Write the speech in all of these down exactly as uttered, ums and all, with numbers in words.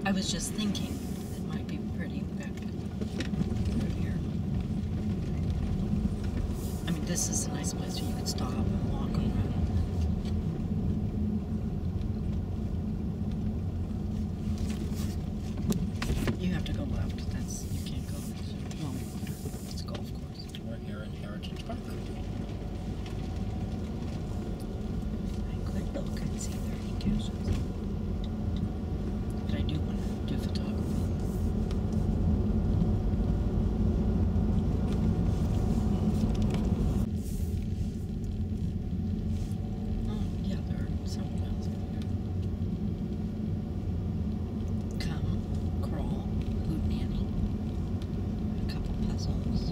I was just thinking it might be pretty back through here. I mean, this is a nice place where you could stop and walk around. You have to go left. That's you can't go. Well, it's a golf course. We're here in Heritage Park. I could look and see if there are any caches. But I do want to do photography. Oh, yeah, there are several else over here. Come, crawl, hoot nanny. A couple puzzles.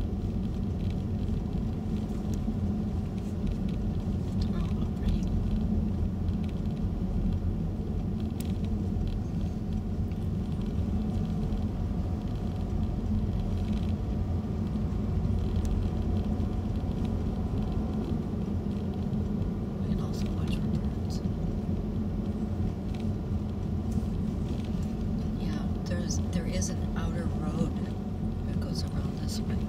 Oh, how pretty. We can also watch for birds. Yeah, there's there is an outer road that goes around this way.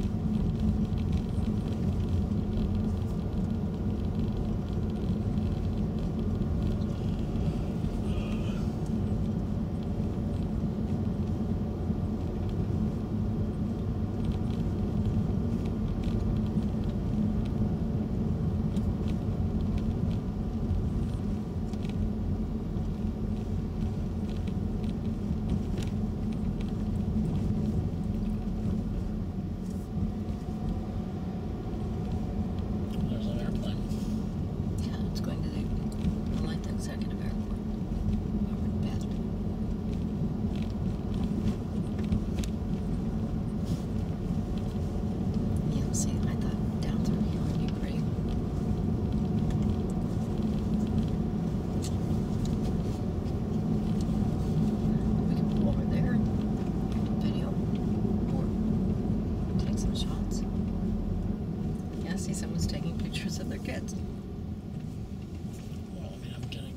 There's an airplane. Yeah, it's going to the Olathe Executive Airport. Over in Bend. Yeah, see, I thought down through here would be pretty. We can go over there and video or take some shots. Yeah, see, someone's taking pictures of their kids. Well, I mean, I'm getting.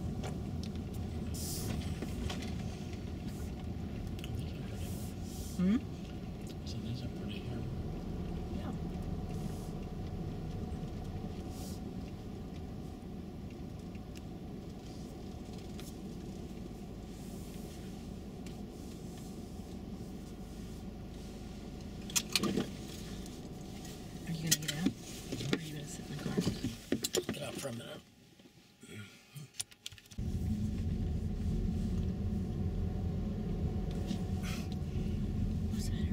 Hmm? So these are pretty here. Yeah. Are you gonna get out? Or are you gonna sit in the car? Get out for a minute. What's that?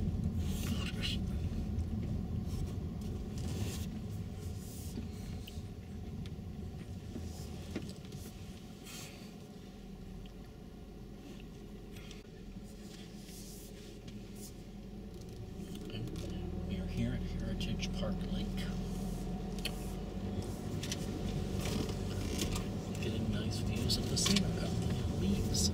We are here at Heritage Park Lake. Getting nice views of the sea without the leaves.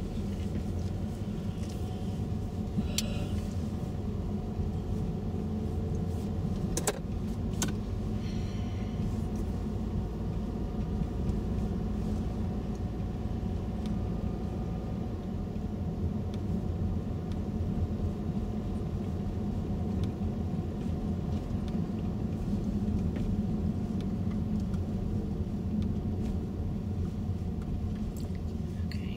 Okay.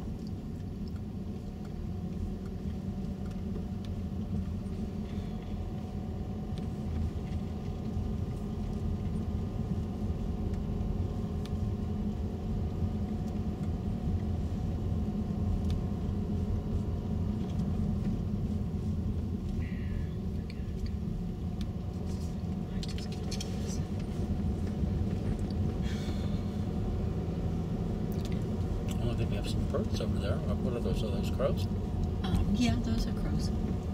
I just can't do this. Oh, I think we have some birds over there. What are those? Are those crows? Um, yeah, those are crows.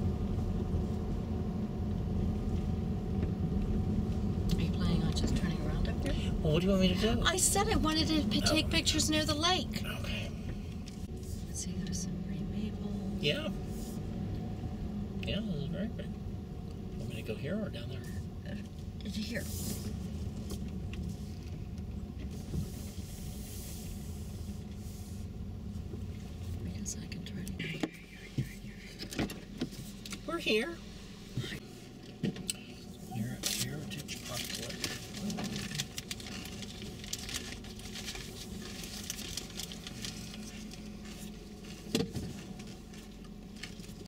Are you planning on just turning around up there? Well, what do you want me to do? I said I wanted to p- take Oh. pictures near the lake. Okay. Let's see, there's some pretty maples. Yeah. Yeah, this is very pretty. Want me to go here or down there? Uh, here. I guess I can here.